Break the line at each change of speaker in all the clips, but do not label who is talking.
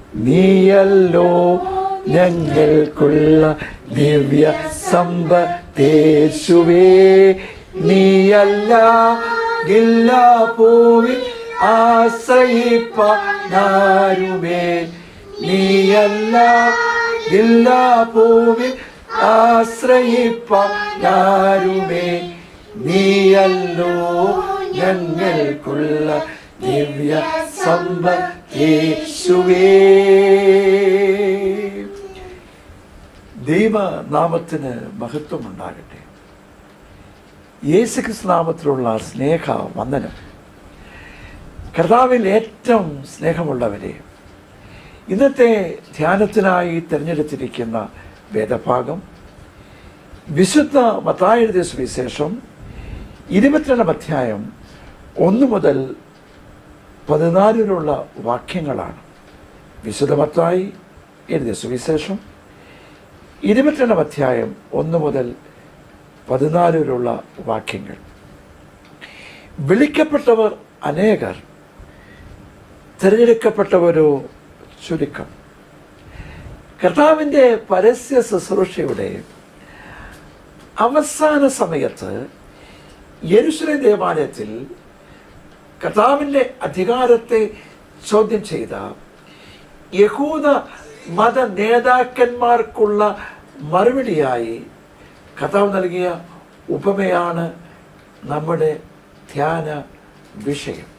നീയല്ലോ ഞങ്ങൾക്കുള്ള ദിവ്യ സമ്പത്തേശുവേ. നീയല്ല ഇല്ല ഭൂവിൽ ആശ്രയിപ്പാനാരുമേ. നീയല്ല ഇല്ല ഭൂവിൽ ആശ്രയിപ്പാനാരുമേ. നീയല്ലോ ഞങ്ങൾക്കുള്ള ദിവ്യ സമ്പത്തേശുവേ. ദൈവനാമത്തിന് മഹത്വമുണ്ടാകട്ടെ. യേശുക്രിസ്തു നാമത്തിലുള്ള സ്നേഹ വന്ദനം. കർത്താവിൽ ഏറ്റവും സ്നേഹമുള്ളവരെ, ഇന്നത്തെ ധ്യാനത്തിനായി തിരഞ്ഞെടുത്തിരിക്കുന്ന വേദഭാഗം വിശുദ്ധ മത്തായി എഴുതിയ സുവിശേഷം 22 അധ്യായം 1 മുതൽ 14 വാക്യങ്ങളാണ്. വിശുദ്ധ മത്തായി എഴുതിയ സുവിശേഷം 22 അധ്യായം 1 മുതൽ 14 വാക്യങ്ങൾ. വിളിക്കപ്പെട്ടവർ അനേകർ, തിരഞ്ഞെടുക്കപ്പെട്ടവരോ ചുരുക്കം. കർത്താവിൻ്റെ പരസ്യ ശുശ്രൂഷയുടെ അവസാന സമയത്ത് യെരൂശലേം ദേവാലയത്തിൽ കർത്താവിൻ്റെ അധികാരത്തെ ചോദ്യം ചെയ്ത യഹൂദ മത നേതാക്കന്മാർക്കുള്ള മറുപടിയായി കർത്താവ് നൽകിയ ഉപമയാണ് നമ്മുടെ ധ്യാന വിഷയം.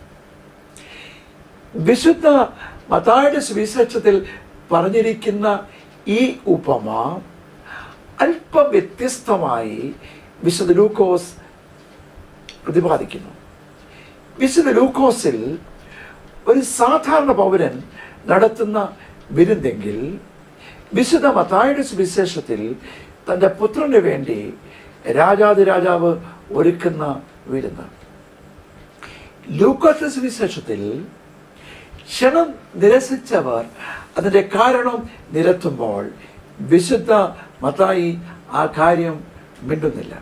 വിശുദ്ധ മത്തായിയുടെ സുവിശേഷത്തിൽ പറഞ്ഞിരിക്കുന്ന ഈ ഉപമ അല്പം വ്യത്യസ്തമായി വിശുദ്ധ ലൂക്കോസ് പ്രതിപാദിക്കുന്നു. വിശുദ്ധ ലൂക്കോസിൽ ഒരു സാധാരണ പൗരൻ നടത്തുന്ന വിരുന്നെങ്കിൽ, വിശുദ്ധ മത്തായിയുടെ സുവിശേഷത്തിൽ തൻ്റെ പുത്രന് വേണ്ടി രാജാതിരാജാവ് ഒരുക്കുന്ന വിരുന്ന്. ലൂക്കോസിന്റെ സുവിശേഷത്തിൽ ക്ഷണം നിരസിച്ചവർ അതിൻ്റെ കാരണം നിരത്തുമ്പോൾ വിശുദ്ധ മത്തായി ആ കാര്യം മിണ്ടുന്നില്ല.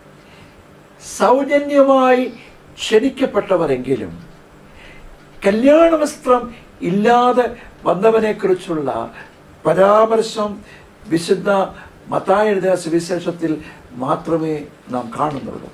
സൗജന്യമായി ക്ഷണിക്കപ്പെട്ടവരെങ്കിലും കല്യാണ വസ്ത്രം ഇല്ലാതെ വന്നവനെക്കുറിച്ചുള്ള പരാമർശം വിശുദ്ധ മത്തായി എഴുതിയ സുവിശേഷത്തിൽ മാത്രമേ നാം കാണുന്നുള്ളൂ.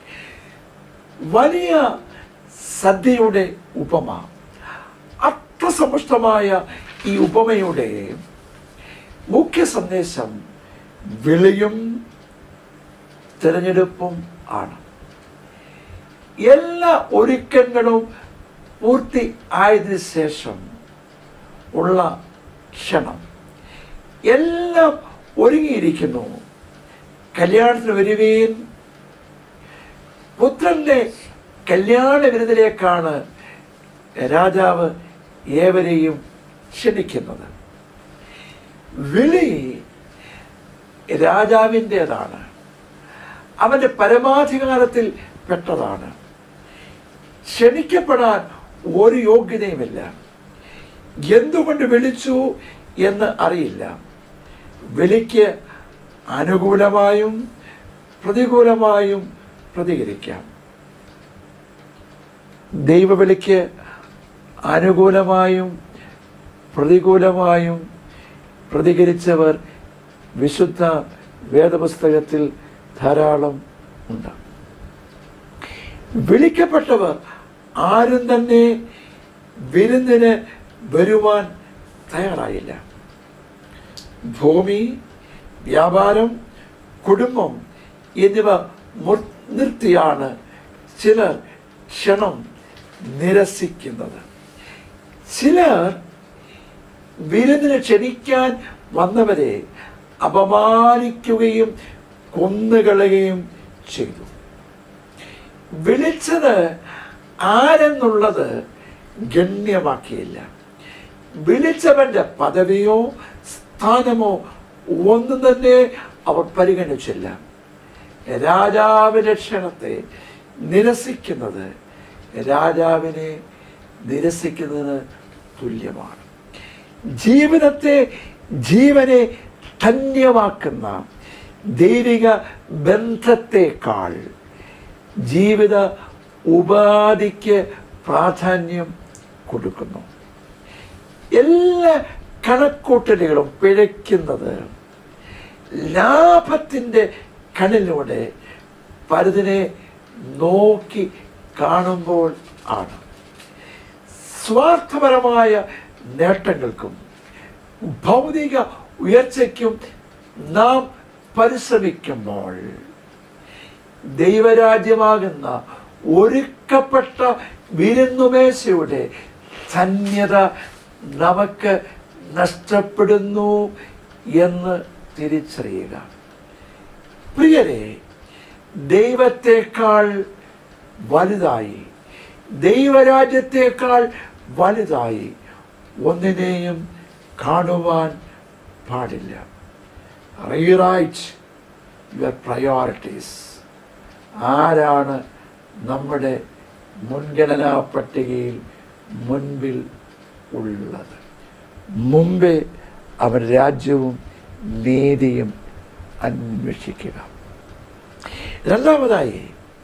വലിയ സദ്യയുടെ ഉപമ, അർത്ഥസമ്പുഷ്ടമായ ഈ ഉപമയുടെ മുഖ്യ സന്ദേശം വിളിയും തിരഞ്ഞെടുപ്പും ആണ്. എല്ലാ ഒരുക്കങ്ങളും പൂർത്തി ആയതിനു ശേഷം ഉള്ള ക്ഷണം. എല്ലാം ഒരുങ്ങിയിരിക്കുന്നു, കല്യാണത്തിന് വരുവീൻ. പുത്രന്റെ കല്യാണ വിരുന്നിലേക്കാണ് രാജാവ് ഏവരെയും ക്ഷണിക്കുന്നത്. വിളി രാജാവിൻ്റെതാണ്, അവൻ്റെ പരമാധികാരത്തിൽ പെട്ടതാണ്. ക്ഷണിക്കപ്പെടാൻ ഒരു യോഗ്യതയുമില്ല. എന്തുകൊണ്ട് വിളിച്ചു എന്ന് അറിയില്ല. വിളിക്ക് അനുകൂലമായും പ്രതികൂലമായും പ്രതികരിക്കാം. ദൈവവിളിക്ക് അനുകൂലമായും പ്രതികൂലമായും പ്രതികരിച്ചവർ വിശുദ്ധ വേദപുസ്തകത്തിൽ ധാരാളം ഉണ്ട്. വിളിക്കപ്പെട്ടവർ ആരും തന്നെ വിരുന്നിന് വരുവാൻ തയ്യാറായില്ല. ഭൂമി, വ്യാപാരം, കുടുംബം എന്നിവ നിർത്തിയാണ് ചിലർ ക്ഷണം നിരസിക്കുന്നത്. ചിലർ വിരുന്നിന് ക്ഷണിക്കാൻ വന്നവരെ അപമാനിക്കുകയും കൊന്നുകളയുകയും ചെയ്തു. വിളിച്ചത് ആരെന്നുള്ളത് ഗണ്യമാക്കിയില്ല. വിളിച്ചവന്റെ പദവിയോ സ്ഥാനമോ ഒന്നും തന്നെ അവർ പരിഗണിച്ചില്ല. രാജാവിന്റെ ക്ഷണത്തെ നിരസിക്കുന്നത് രാജാവിനെ നിരസിക്കുന്നതിന് തുല്യമാണ്. ജീവിതത്തെ ജീവനെ ധന്യമാക്കുന്ന ദൈവിക ബന്ധത്തെക്കാൾ ജീവിത ഉപാധിക്ക് പ്രാധാന്യം കൊടുക്കുന്നു. എല്ലാ കണക്കൂട്ടലുകളും പിഴയ്ക്കുന്നത് ലാഭത്തിൻ്റെ കണ്ണിലൂടെ പലതിനെ നോക്കി കാണുമ്പോൾ ആണ്. സ്വാർത്ഥപരമായ നേട്ടങ്ങൾക്കും ഭൗതിക ഉയർച്ചയ്ക്കും നാം പരിശ്രമിക്കുമ്പോൾ ദൈവരാജ്യമാകുന്ന ഒരുക്കപ്പെട്ട വിരുന്നുമേശയുടെ ധന്യത നമുക്ക് നഷ്ടപ്പെടുന്നു എന്ന് തിരിച്ചറിയുക. പ്രിയരെ, ദൈവത്തെക്കാൾ വലുതായി, ദൈവരാജ്യത്തെക്കാൾ വലുതായി ഒന്നിനെയും കാണുവാൻ പാടില്ല. Rewrite your priorities. ആരാണ് നമ്മുടെ മുൻഗണനാ പട്ടികയിൽ മുൻപിൽ ഉള്ളത്? മുമ്പേ അവൻ രാജ്യവും നീതിയും അന്വേഷിക്കുക. രണ്ടാമതായി,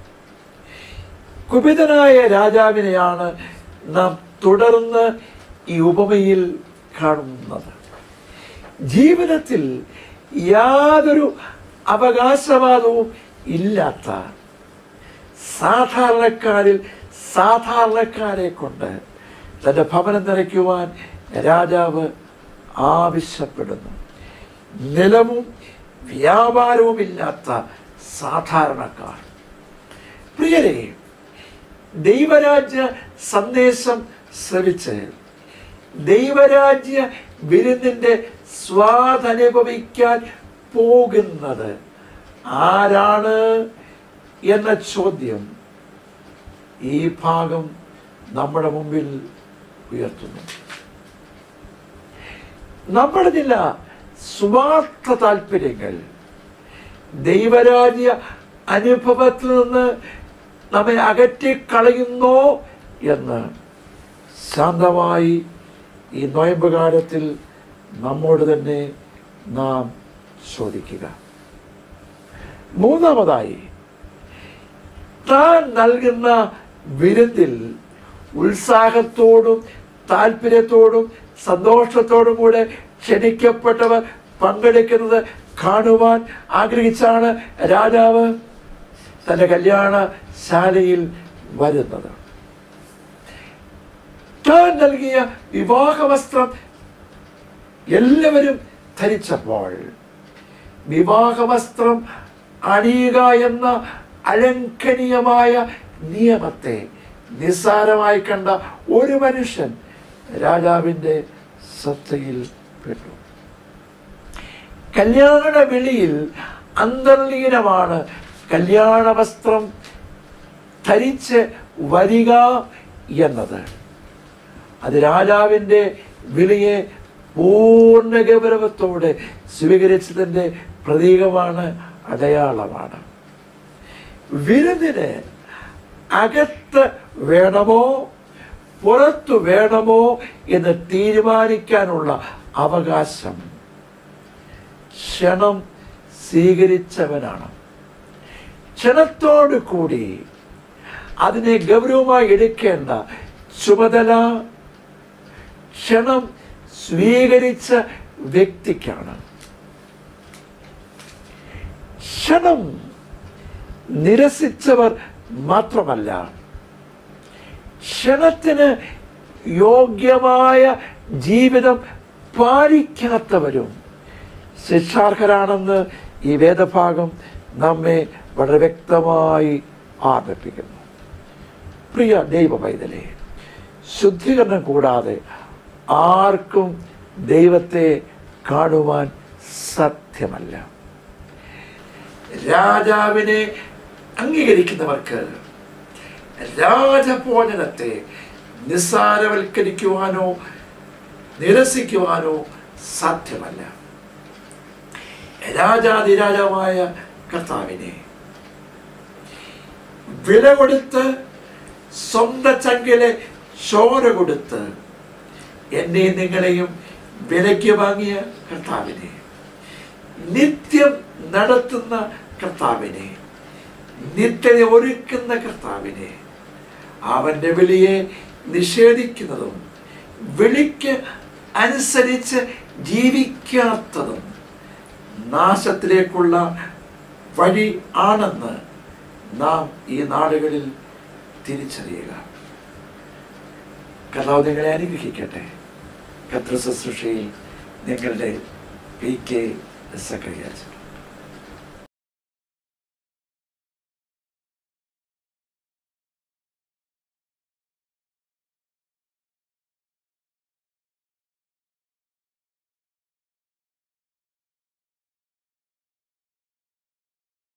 കുപിതനായ രാജാവിനെയാണ് നാം തുടർന്ന് ഈ ഉപമയിൽ കാണുന്നത്. ജീവിതത്തിൽ യാതൊരു അവകാശവാദവും ഇല്ലാത്ത സാധാരണക്കാരിൽ സാധാരണക്കാരെ കൊണ്ട് തൻ്റെ ഭവനം നിറയ്ക്കുവാൻ രാജാവ് ആവശ്യപ്പെടുന്നു. നിലവും വ്യാപാരവും ഇല്ലാത്ത സാധാരണക്കാർ. പ്രിയരെ, ദൈവരാജ്യ സന്ദേശം ശ്രവിച്ച് ദൈവരാജ്യ വിരുന്നിൻ്റെ സ്വാദനുഭവിക്കാൻ പോകുന്നത് ആരാണ് എന്ന ചോദ്യം ഈ ഭാഗം നമ്മുടെ മുമ്പിൽ ഉയർത്തുന്നു. നമ്മുടെ ചില സ്വാർത്ഥ താല്പര്യങ്ങൾ ദൈവരാജ്യ അനുഭവത്തിൽ നിന്ന് നമ്മെ അകറ്റിക്കളയുന്നോ എന്ന് ശാന്തമായി ഈ നോയമ്പ് കാലത്തിൽ നമ്മോട് തന്നെ നാം ചോദിക്കുക. മൂന്നാമതായി, താൻ നൽകുന്ന വിരുന്നിൽ ഉത്സാഹത്തോടും താല്പര്യത്തോടും സന്തോഷത്തോടും കൂടെ ക്ഷണിക്കപ്പെട്ടവർ പങ്കെടുക്കുന്നത് കാണുവാൻ ആഗ്രഹിച്ചാണ് രാജാവ് തൻ്റെ കല്യാണശാലയിൽ വരുന്നത്. താൻ നൽകിയ വിവാഹവസ്ത്രം എല്ലാവരും ധരിച്ചപ്പോൾ വിവാഹവസ്ത്രം അണിയുക എന്ന അലംഘനീയമായ നിയമത്തെ നിസ്സാരമായി കണ്ട ഒരു മനുഷ്യൻ രാജാവിൻ്റെ ശ്രദ്ധയിൽ പെട്ടു. കല്യാണ വിളിയിൽ അന്തർലീനമാണ് കല്യാണ വസ്ത്രം ധരിച്ച് വരിക എന്നത്. അത് രാജാവിൻ്റെ വിളിയെ പൂർണ്ണ ഗൗരവത്തോടെ സ്വീകരിച്ചതിൻ്റെ പ്രതീകമാണ്, അടയാളമാണ്. വിരുന്നിന് അകത്ത് വേണമോ പുറത്തു വേണമോ എന്ന് തീരുമാനിക്കാനുള്ള അവകാശം ക്ഷണം സ്വീകരിച്ചവനാണ്. ക്ഷണത്തോടു കൂടി അതിനെ ഗൗരവമായി എടുക്കേണ്ട ചുമതല ക്ഷണം സ്വീകരിച്ച വ്യക്തിക്കാണ്. ക്ഷണം നിരസിച്ചവർ മാത്രമല്ല, ക്ഷണത്തിന് യോഗ്യമായ ജീവിതം പാലിക്കാത്തവരും ശിക്ഷാർഹരാണെന്ന് ഈ വേദഭാഗം നമ്മെ വളരെ വ്യക്തമായി ആർപ്പിക്കുന്നു. പ്രിയ ദൈവ പൈതലേ, ശുദ്ധീകരണം കൂടാതെ ആർക്കും ദൈവത്തെ കാണുവാൻ സാധ്യമല്ല. രാജാവിനെ അംഗീകരിക്കുന്നവർക്ക് രാജഭോജനത്തെ നിസ്സാരവൽക്കരിക്കുവാനോ നിരസിക്കുവാനോ സാധ്യമല്ല. രാജാതിരാജാവായ കർത്താവിനെ വില കൊടുത്ത് സ്വന്തം ചങ്കിലെ ചോര കൊടുത്ത് എന്നെയും നിങ്ങളെയും വിലയ്ക്ക് വാങ്ങിയ കർത്താവിനെ, നിത്യം നടത്തുന്ന കർത്താവിനെ, നിത്യത ഒരുക്കുന്ന കർത്താവിനെ, അവൻ്റെ വിളിയെ നിഷേധിക്കുന്നതും വിളിക്ക് അനുസരിച്ച് ജീവിക്കാത്തതും നാശത്തിലേക്കുള്ള വഴി ആണെന്ന് നാം ഈ നാടുകളിൽ തിരിച്ചറിയുക. കർത്താവ് നിങ്ങളെ അനുഗ്രഹിക്കട്ടെ. കർത്തൃ ശുശ്രൂഷയിൽ നിങ്ങളുടെ PK സക്കറിയാച്ചൻ.